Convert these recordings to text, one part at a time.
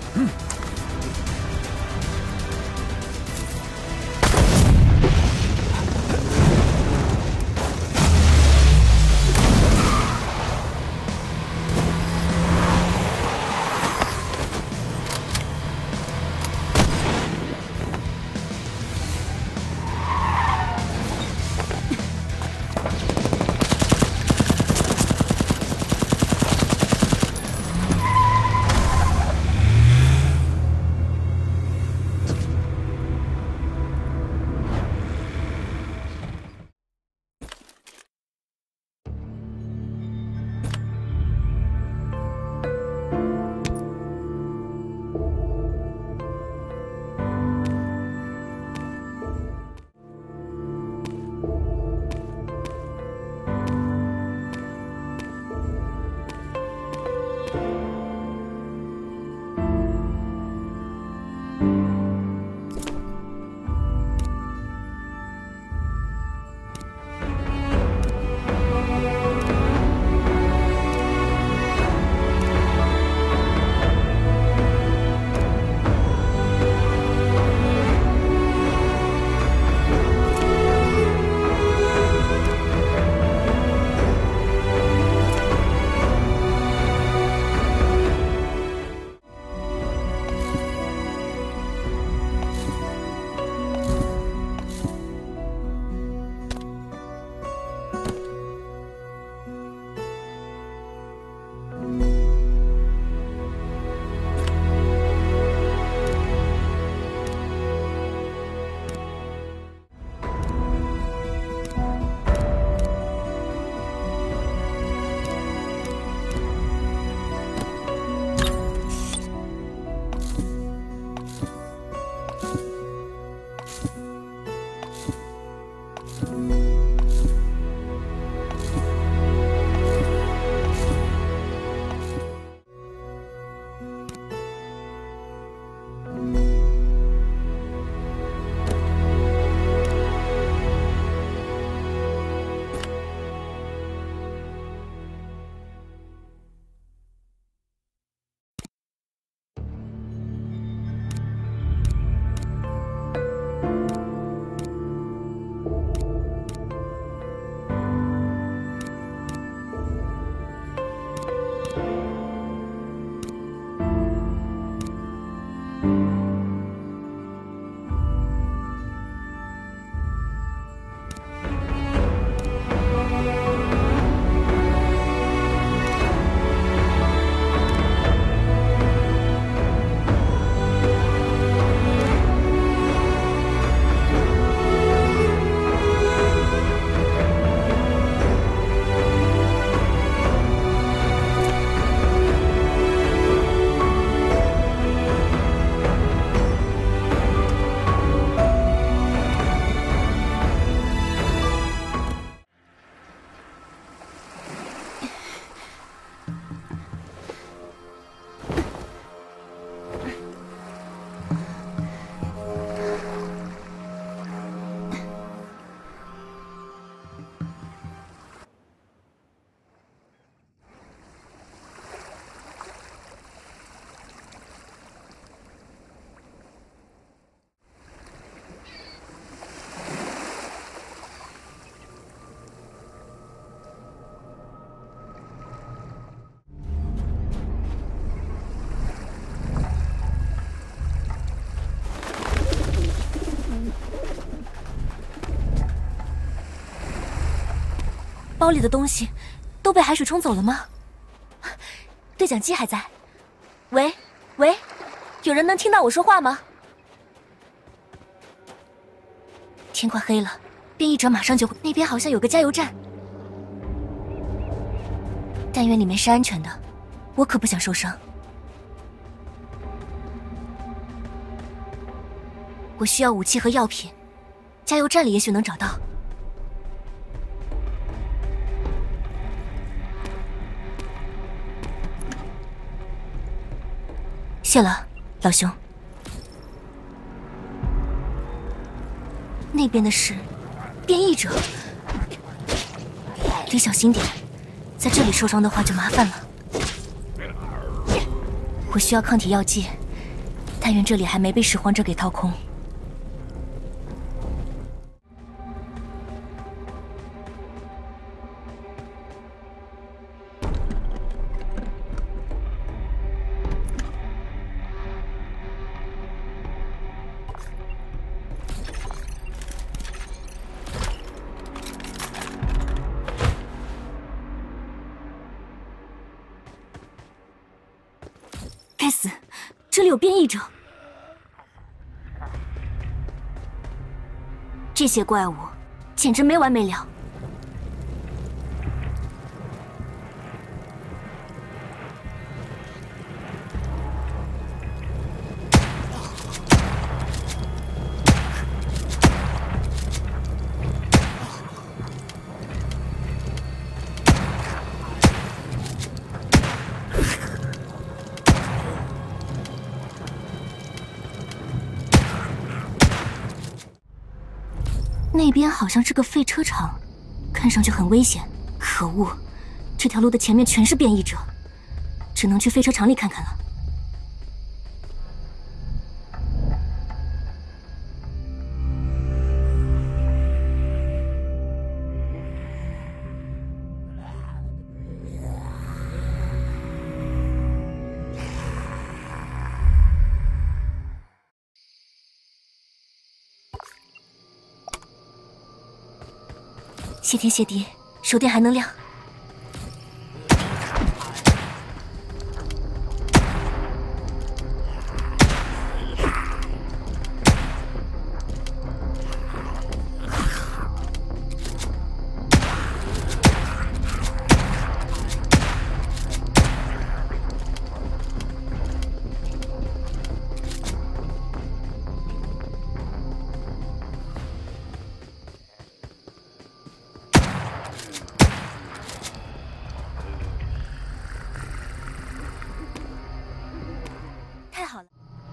包里的东西都被海水冲走了吗？对讲机还在。喂，喂，有人能听到我说话吗？天快黑了，变异者马上就会。那边好像有个加油站，但愿里面是安全的，我可不想受伤。我需要武器和药品，加油站里也许能找到。 谢了，老兄。那边的是变异者，得小心点，在这里受伤的话就麻烦了。我需要抗体药剂， 但愿这里还没被拾荒者给掏空。该死，这里有变异者！这些怪物简直没完没了。那边好像是个废车场，看上去很危险。可恶，这条路的前面全是变异者，只能去废车场里看看了。谢天谢地，手电还能亮。太好了！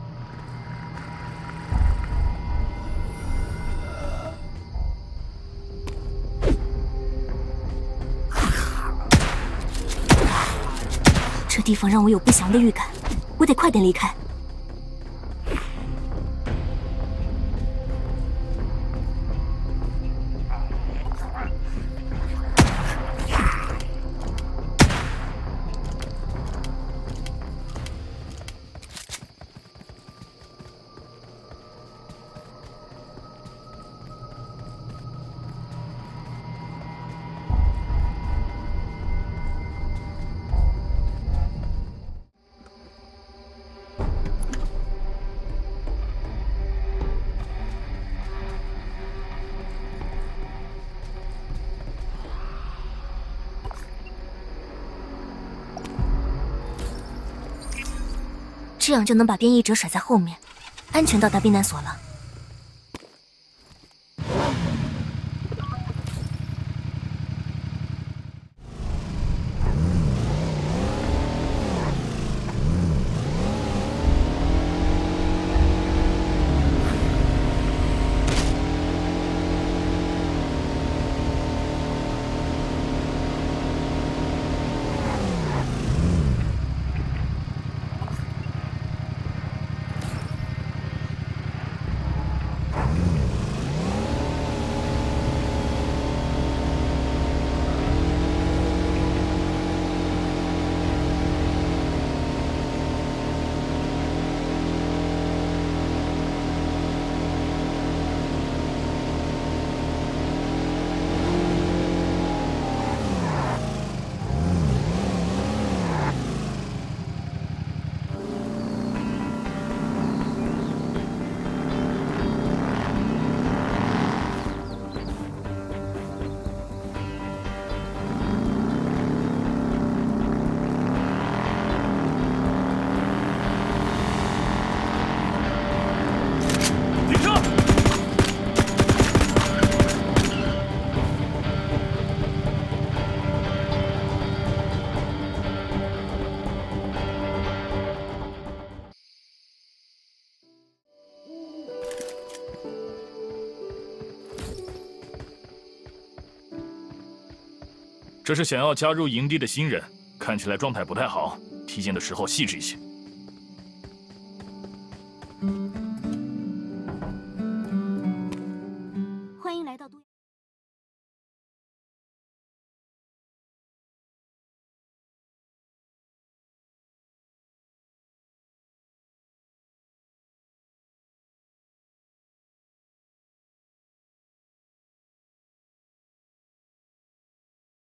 这地方让我有不祥的预感，我得快点离开。这样就能把变异者甩在后面，安全到达避难所了。 这是想要加入营地的新人，看起来状态不太好，体检的时候细致一些。